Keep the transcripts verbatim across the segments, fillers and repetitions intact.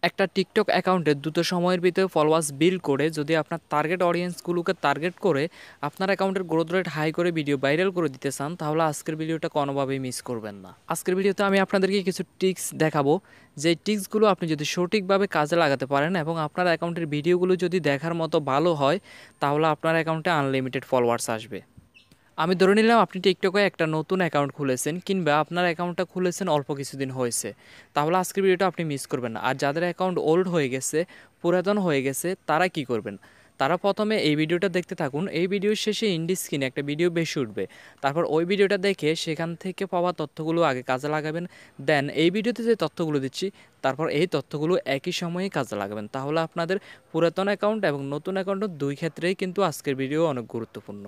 একটা টিকটক অ্যাকাউন্টে দ্রুত সময়ের ভিতরে ফলোয়ার্স বিল্ড করে যদি আপনার টার্গেট অডিয়েন্সগুলোকে টার্গেট করে আপনার অ্যাকাউন্টের গ্রোথ রেট হাই করে ভিডিও ভাইরাল করে দিতে চান, তাহলে আজকের ভিডিওটা কোনোভাবেই মিস করবেন না। আজকের ভিডিওতে আমি আপনাদেরকে কিছু টিপস দেখাবো, যে টিপসগুলো আপনি যদি সঠিকভাবে কাজে লাগাতে পারেন এবং আপনার অ্যাকাউন্টের ভিডিওগুলো যদি দেখার মতো ভালো হয়, তাহলে আপনার অ্যাকাউন্টে আনলিমিটেড ফলোয়ার্স আসবে। আমি ধরে নিলাম আপনি টিকটকে একটা নতুন অ্যাকাউন্ট খুলেছেন, কিংবা আপনার অ্যাকাউন্টটা খুলেছেন অল্প কিছুদিন হয়েছে, তাহলে আজকের ভিডিওটা আপনি মিস করবেন না। আর যাদের অ্যাকাউন্ট ওল্ড হয়ে গেছে, পুরাতন হয়ে গেছে, তারা কি করবেন? তারা প্রথমে এই ভিডিওটা দেখতে থাকুন। এই ভিডিওর শেষে ইন্ডি স্ক্রিনে একটা ভিডিও বেশি উঠবে, তারপর ওই ভিডিওটা দেখে সেখান থেকে পাওয়া তথ্যগুলো আগে কাজে লাগাবেন। দেন এই ভিডিওতে যে তথ্যগুলো দিচ্ছি, তারপর এই তথ্যগুলো একই সময়ে কাজে লাগাবেন। তাহলে আপনাদের পুরাতন অ্যাকাউন্ট এবং নতুন অ্যাকাউন্ট দুই ক্ষেত্রেই কিন্তু আজকের ভিডিও অনেক গুরুত্বপূর্ণ।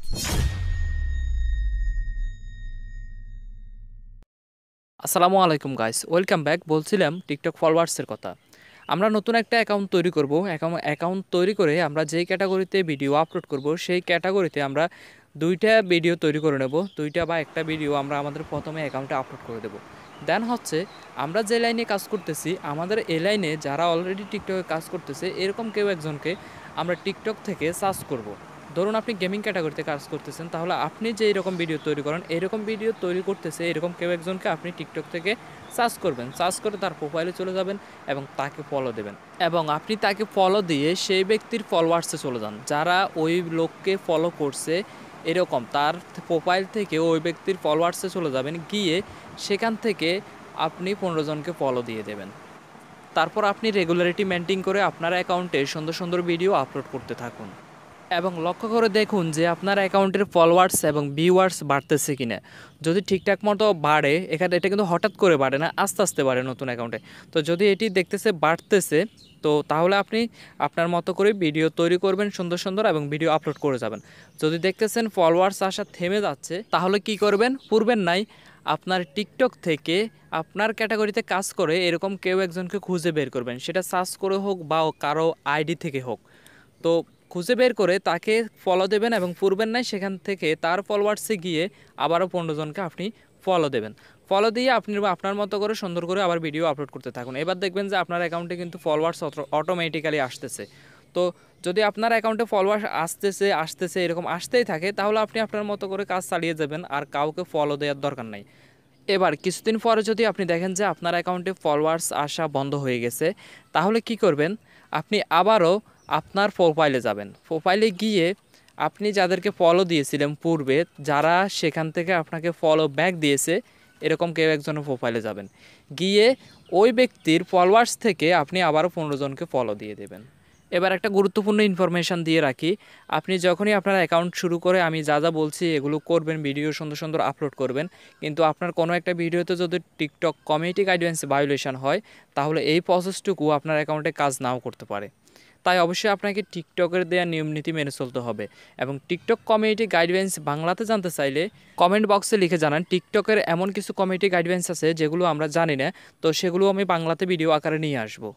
আসসালামু আলাইকুম গাইস, ওয়েলকাম ব্যাক। বলছিলাম টিকটক ফলোয়ার্সের কথা। আমরা নতুন একটা অ্যাকাউন্ট তৈরি করব। অ্যাকাউন্ট তৈরি করে আমরা যেই ক্যাটাগরিতে ভিডিও আপলোড করব, সেই ক্যাটাগরিতে আমরা দুইটা ভিডিও তৈরি করে নেব। দুইটা বা একটা ভিডিও আমরা আমাদের প্রথমে অ্যাকাউন্টে আপলোড করে দেব। দেন হচ্ছে আমরা যে লাইনে কাজ করতেছি, আমাদের এই লাইনে যারা অলরেডি টিকটকে কাজ করতেছে, এরকম কেউ একজনকে আমরা টিকটক থেকে সার্চ করব। ধরুন আপনি গেমিং ক্যাটাগরিতে কাজ করতেছেন, তাহলে আপনি যে এরকম ভিডিও তৈরি করেন, এরকম ভিডিও তৈরি করতেছে এরকম কেউ একজনকে আপনি টিকটক থেকে সার্চ করবেন। সার্চ করে তার প্রোফাইলে চলে যাবেন এবং তাকে ফলো দেবেন, এবং আপনি তাকে ফলো দিয়ে সেই ব্যক্তির ফলোয়ার্সে চলে যান। যারা ওই লোককে ফলো করছে এরকম তার প্রোফাইল থেকে ওই ব্যক্তির ফলোয়ার্সে চলে যাবেন, গিয়ে সেখান থেকে আপনি পনেরো জনকে ফলো দিয়ে দেবেন। তারপর আপনি রেগুলারিটি মেনটেন করে আপনার অ্যাকাউন্টে সুন্দর সুন্দর ভিডিও আপলোড করতে থাকুন, এবং লক্ষ্য করে দেখুন যে আপনার অ্যাকাউন্টের ফলোয়ার্স এবং ভিউয়ার্স বাড়তেছে কিনা। যদি ঠিকঠাক মতো বাড়ে, এখানে এটা কিন্তু হঠাৎ করে বাড়ে না, আস্তে আস্তে বাড়ে নতুন অ্যাকাউন্টে। তো যদি এটি দেখতেছে বাড়তেছে, তো তাহলে আপনি আপনার মতো করে ভিডিও তৈরি করবেন সুন্দর সুন্দর এবং ভিডিও আপলোড করে যাবেন। যদি দেখতেছেন ফলোয়ার্স আসা থেমে যাচ্ছে, তাহলে কি করবেন? পূর্বের নাই, আপনার টিকটক থেকে আপনার ক্যাটাগরিতে কাজ করে এরকম কেউ একজনকে খুঁজে বের করবেন। সেটা সার্চ করে হোক বা কারো আইডি থেকে হোক। তো খুঁজে বের করে তাকে ফলো দেবেন, এবং পূর্বের নাই সেখান থেকে তার ফলোয়ার্সে গিয়ে আবারও পনেরো জনকে আপনি ফলো দেবেন। ফলো দিয়ে আপনি আপনার মতো করে সুন্দর করে আবার ভিডিও আপলোড করতে থাকুন। এবার দেখবেন যে আপনার অ্যাকাউন্টে কিন্তু ফলোয়ার্স অটোমেটিক্যালি আসতেছে। তো যদি আপনার অ্যাকাউন্টে ফলোয়ার্স আসতেছে আসতেছে এরকম আসতেই থাকে, তাহলে আপনি আপনার মতো করে কাজ চালিয়ে যাবেন, আর কাউকে ফলো দেওয়ার দরকার নাই। এবার কিছুদিন পরে যদি আপনি দেখেন যে আপনার অ্যাকাউন্টে ফলোয়ার্স আসা বন্ধ হয়ে গেছে, তাহলে কি করবেন? আপনি আবারও আপনার প্রোফাইলে যাবেন। প্রোফাইলে গিয়ে আপনি যাদেরকে ফলো দিয়েছিলেন পূর্বে, যারা সেখান থেকে আপনাকে ফলো ব্যাক দিয়েছে, এরকম কেউ একজনের প্রোফাইলে যাবেন। গিয়ে ওই ব্যক্তির ফলোয়ার্স থেকে আপনি আবারও পনেরো জনকে ফলো দিয়ে দেবেন। এবার একটা গুরুত্বপূর্ণ ইনফরমেশান দিয়ে রাখি। আপনি যখনই আপনার অ্যাকাউন্ট শুরু করে আমি যা যা বলছি এগুলো করবেন, ভিডিও সুন্দর সুন্দর আপলোড করবেন, কিন্তু আপনার কোনো একটা ভিডিওতে যদি টিকটক কমিউনিটি গাইডলাইন্স ভায়োলেশন হয়, তাহলে এই প্রসেসটুকু আপনার অ্যাকাউন্টে কাজ নাও করতে পারে। তাই অবশ্যই আপনাকে টিকটকের দেওয়া নিয়ম নীতি মেনে চলতে হবে। এবং টিকটক কমিউনিটি গাইডলাইন্স বাংলাতে জানতে চাইলে কমেন্ট বক্সে লিখে জানান। টিকটকের এমন কিছু কমিউনিটি গাইডলাইন্স আছে যেগুলো আমরা জানি না, তো সেগুলো আমি বাংলাতে ভিডিও আকারে নিয়ে আসবো।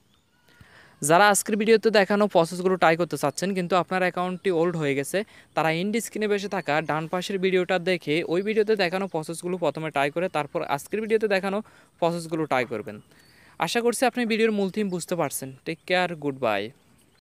যারা আজকের ভিডিওতে দেখানো প্রসেসগুলো ট্রাই করতে চাচ্ছেন কিন্তু আপনার অ্যাকাউন্টটি ওল্ড হয়ে গেছে, তারা ইন্ডি স্ক্রিনে বসে থাকা ডান পাশের ভিডিওটা দেখে ওই ভিডিওতে দেখানো প্রসেসগুলো প্রথমে ট্রাই করে তারপর আজকের ভিডিওতে দেখানো প্রসেসগুলো ট্রাই করবেন। আশা করছি আপনি ভিডিওর মূল থিম বুঝতে পারছেন। Take care, good by.